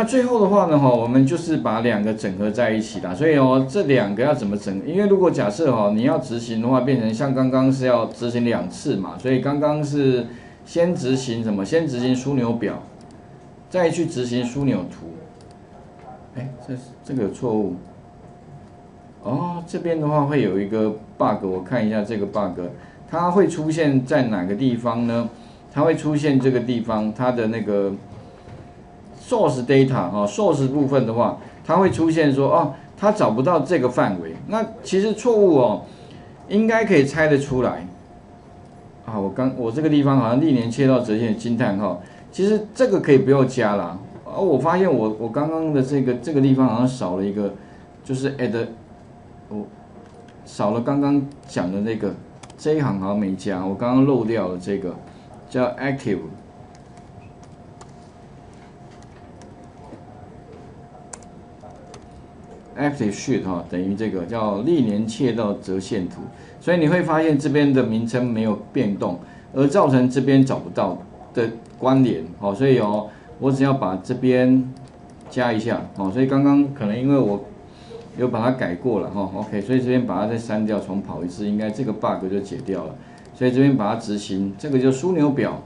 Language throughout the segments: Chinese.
那最后的话呢，我们就是把两个整合在一起啦。所以这两个要怎么整？因为如果假设你要执行的话，变成像刚刚是要执行2次嘛，所以刚刚是先执行什么？先执行枢纽表，再去执行枢纽图。这个有错误。这边的话会有一个 bug， 我看一下这个 bug， 它会出现在哪个地方呢？它会出现这个地方，它的那个 source data source 部分的话，它会出现说它找不到这个范围。那其实错误应该可以猜得出来。我这个地方好像历年切到折线惊叹号，其实这个可以不用加啦。我发现我刚刚的这个地方好像少了一个，就是 add。少了刚刚讲的那个，这一行好像没加，我刚刚漏掉了这个，叫 active sheet 等于这个叫历年切到折线图，所以你会发现这边的名称没有变动，而造成这边找不到的关联，所以我只要把这边加一下，所以刚刚可能因为我有把它改过了，OK， 所以这边把它再删掉，重跑一次，应该这个 bug 就解掉了。所以这边把它执行，这个就枢纽表，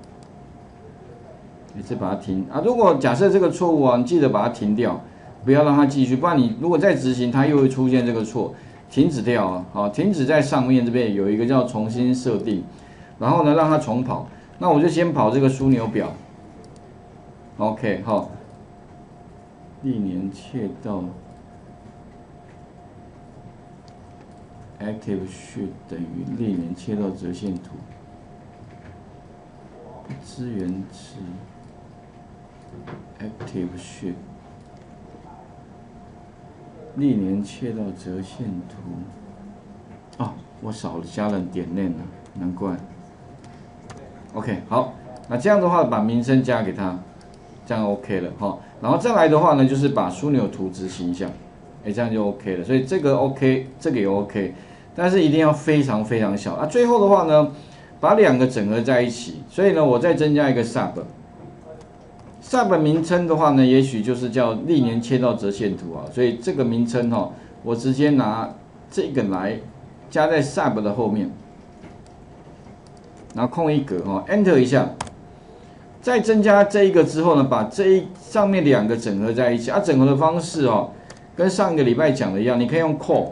你再把它停如果假设这个错误你记得把它停掉，不要让它继续，不然你如果再执行，它又会出现这个错，停止掉停止在上面这边有一个叫重新设定，然后呢让它重跑。那我就先跑这个枢纽表 ，OK 历年切到。Active sheet 等于历年切到折线图，资源池 Active sheet 历年切到折线图，我少了加了点链了，难怪。OK， 好，那这样的话把名称加给它，这样 OK 了然后再来的话呢，就是把枢纽图执行一下，这样就 OK 了。所以这个 OK， 这个也 OK。但是一定要非常非常小最后的话呢，把两个整合在一起。所以呢，我再增加一个 sub 名称的话呢，也许就是叫历年切到折线图所以这个名称我直接拿这个来加在 sub 的后面，然后空一格Enter 一下，再增加这一个之后呢，把上面两个整合在一起整合的方式跟上个礼拜讲的一样，你可以用 call。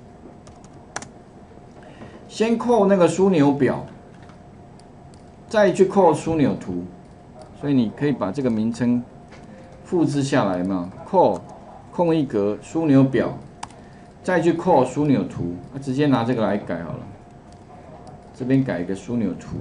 先扣那个枢纽表，再去扣枢纽图，所以你可以把这个名称复制下来嘛，扣空一格枢纽表，再去扣枢纽图，直接拿这个来改好了。这边改一个枢纽图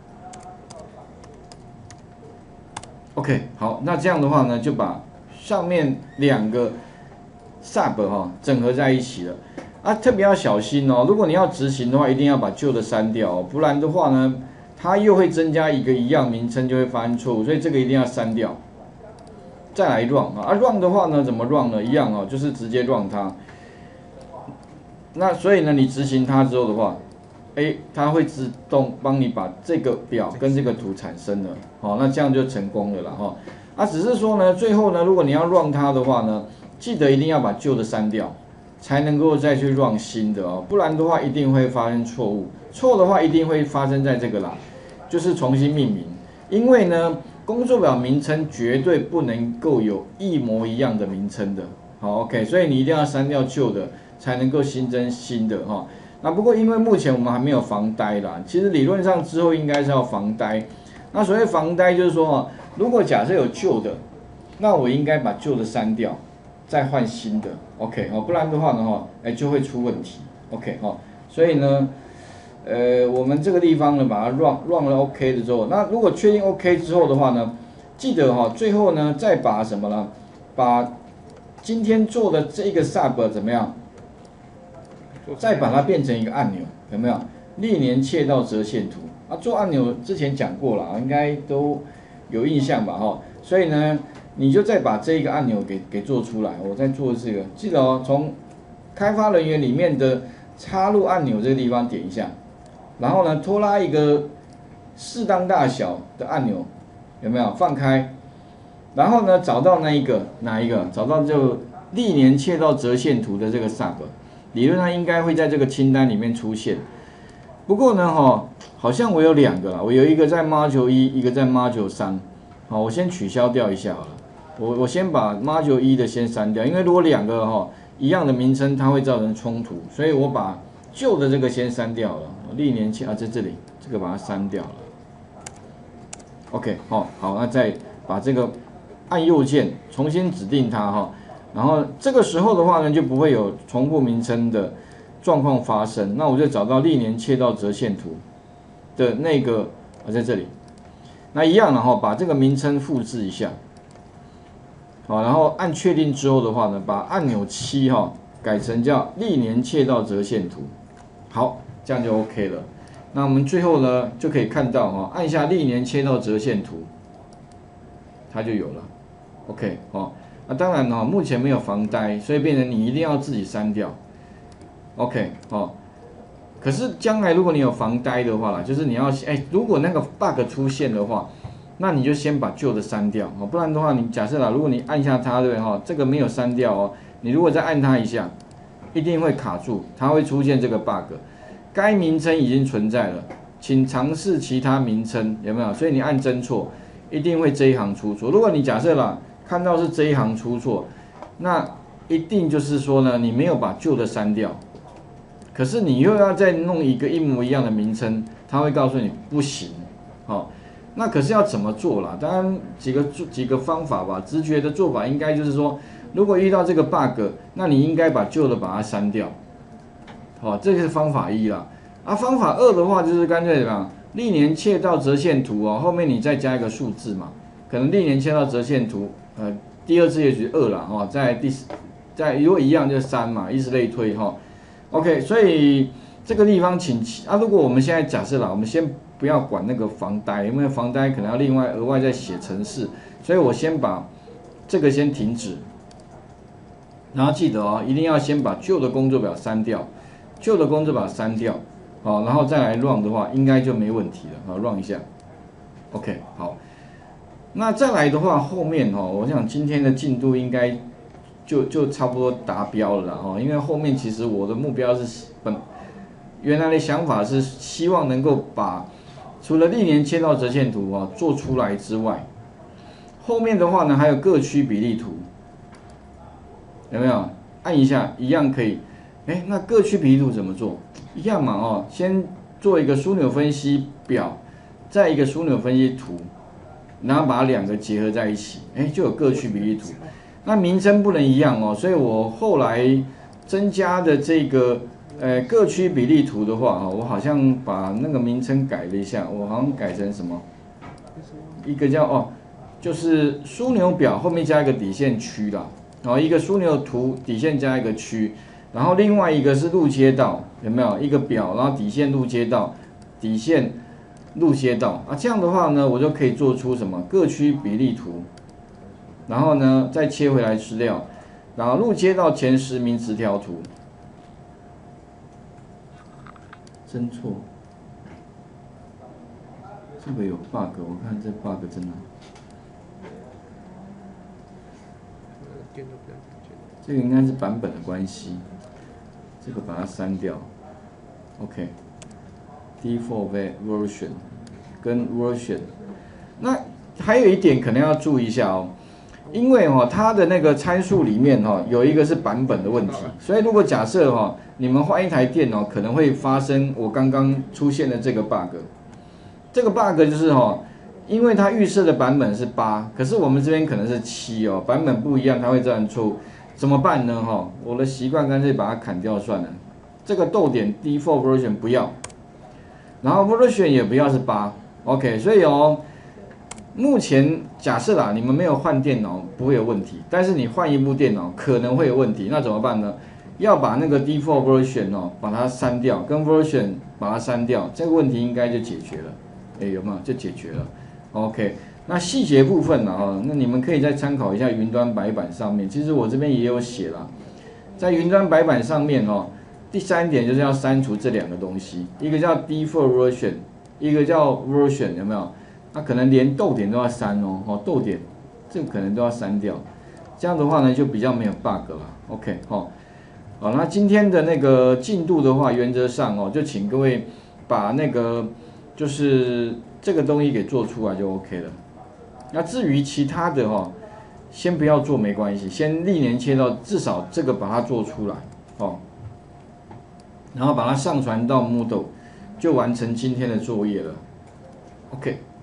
，OK， 好，那这样的话呢，就把上面两个 sub 整合在一起了。特别要小心如果你要执行的话，一定要把旧的删掉不然的话呢，它又会增加一个一样名称，就会发生错误，所以这个一定要删掉。再来 run run 的话呢，怎么 run 呢？一样就是直接 run 它。那所以呢，你执行它之后的话，它会自动帮你把这个表跟这个图产生了，那这样就成功了啦只是说呢，最后呢，如果你要 run 它的话呢，记得一定要把旧的删掉。才能够再去 run 新的不然的话一定会发生错误。错的话一定会发生在这个啦，就是重新命名。因为呢，工作表名称绝对不能够有一模一样的名称的。OK， 所以你一定要删掉旧的，才能够新增新的那不过因为目前我们还没有防呆啦，其实理论上之后应该是要防呆。那所谓防呆就是说如果假设有旧的，那我应该把旧的删掉。再换新的 ，OK 不然的话呢就会出问题 ，OK 所以呢，我们这个地方呢把它 run 了 OK 的之后，那如果确定 OK 之后的话呢，记得最后呢再把什么呢？把今天做的这个 sub 怎么样？再把它变成一个按钮，有没有？历年切到折线图做按钮之前讲过了，应该都有印象吧所以呢。你就再把这一个按钮给做出来，我再做这个，记得从开发人员里面的插入按钮这个地方点一下，然后呢拖拉一个适当大小的按钮，有没有？放开， 然后呢，找到哪一个？找到就历年切到折线图的这个 sub， 理论上应该会在这个清单里面出现。不过呢，好像我有2个啦，我有一个在 Module 1，一个在 Module 3。好，我先取消掉一下好了。我先把 Module 1的先删掉，因为如果2个一样的名称，它会造成冲突，所以我把旧的这个先删掉了。历年切在这里，这个把它删掉了。OK， 好，那再把这个按右键重新指定它然后这个时候的话呢，就不会有重复名称的状况发生。那我就找到历年切到折线图的那个在这里。那一样的把这个名称复制一下，好，然后按确定之后的话呢，把按钮7改成叫历年切到折线图，好，这样就 OK 了。那我们最后呢就可以看到按下历年切到折线图，它就有了 ，OK 那当然目前没有防呆，所以变成你一定要自己删掉 ，OK 可是将来如果你有防呆的话啦，就是你要如果那个 bug 出现的话，那你就先把旧的删掉不然的话，你假设啦，如果你按下它，对这个没有删掉你如果再按它一下，一定会卡住，它会出现这个 bug。该名称已经存在了，请尝试其他名称，有没有？所以你按侦错，一定会这一行出错。如果你假设啦，看到是这一行出错，那一定就是说呢，你没有把旧的删掉。可是你又要再弄一个一模一样的名称，它会告诉你不行，那可是要怎么做啦？当然几个方法吧，直觉的做法应该就是说，如果遇到这个 bug， 那你应该把旧的把它删掉，这个是方法1啦。方法2的话就是干脆怎么样，历年切到折线图后面你再加一个数字嘛，可能历年切到折线图，第2次也许2啦，在如果一样就3嘛，以此类推OK， 所以这个地方请如果我们现在假设啦，我们先不要管那个防呆，因为防呆可能要另外额外再写程式，所以我先把这个先停止，然后记得一定要先把旧的工作表删掉，然后再来 run 的话，应该就没问题了，run 一下 ，OK， 好，那再来的话，后面我想今天的进度应该就差不多达标了啦，因为后面其实我的目标是原来的想法是希望能够把除了历年切到折线图做出来之外，后面的话呢还有各区比例图，有没有？按一下一样可以。那各区比例图怎么做？一样嘛先做一个枢纽分析表，再一个枢纽分析图，然后把2个结合在一起，就有各区比例图。那名称不能一样所以我后来增加的这个各区比例图的话我好像把那个名称改了一下，我好像改成什么？一个叫就是枢纽表后面加一个底线区啦，一个枢纽图底线加一个区，然后另外一个是路街道，有没有？一个表，然后底线路街道，底线路街道这样的话呢，我就可以做出什么各区比例图。然后呢，再切回来资料，然后路街道前10名直条图，真错，这个有 bug， 我看这 bug 真的，这个应该是版本的关系，这个把它删掉 ，OK，default version 跟 version， 那还有一点可能要注意一下因为它的那个参数里面有一个是版本的问题，所以如果假设你们换一台电脑，可能会发生我刚刚出现的这个 bug。这个 bug 就是因为它预设的版本是8，可是我们这边可能是7版本不一样，它会造成错误。怎么办呢我的习惯干脆把它砍掉算了。这个逗点 default version 不要，然后 version 也不要是8 ，OK， 所以目前假设啦，你们没有换电脑不会有问题，但是你换一部电脑可能会有问题，那怎么办呢？要把那个 default version 把它删掉，跟 version 把它删掉，这个问题应该就解决了。有没有？就解决了。OK， 那细节部分呢那你们可以再参考一下云端白板上面，其实我这边也有写啦，在云端白板上面第3点就是要删除这2个东西，一个叫 default version， 一个叫 version， 有没有？那可能连逗点都要删逗点这个可能都要删掉。这样的话呢，就比较没有 bug 了。OK， 好，好，那今天的那个进度的话，原则上哦，就请各位把那个就是这个东西给做出来就 OK 了。那至于其他的哈，先不要做没关系，先历年切到至少这个把它做出来哦，然后把它上传到 Moodle，就完成今天的作业了。OK。